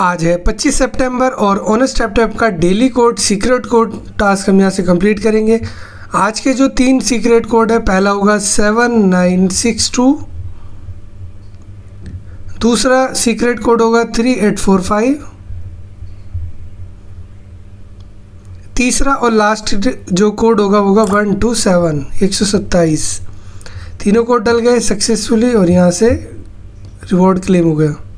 आज है 25 सितंबर और ऑनेस्ट स्टार्टअप का daily code secret code task हम यहाँ से कंप्लीट करेंगे। आज के जो 3 सीक्रेट कोड है, पहला होगा 7962, दूसरा सीक्रेट कोड होगा 3845, तीसरा और लास्ट जो कोड होगा 127 127। तीनों कोड डल गए सक्सेसफुली और यहाँ से रिवॉर्ड क्लेम हो गया।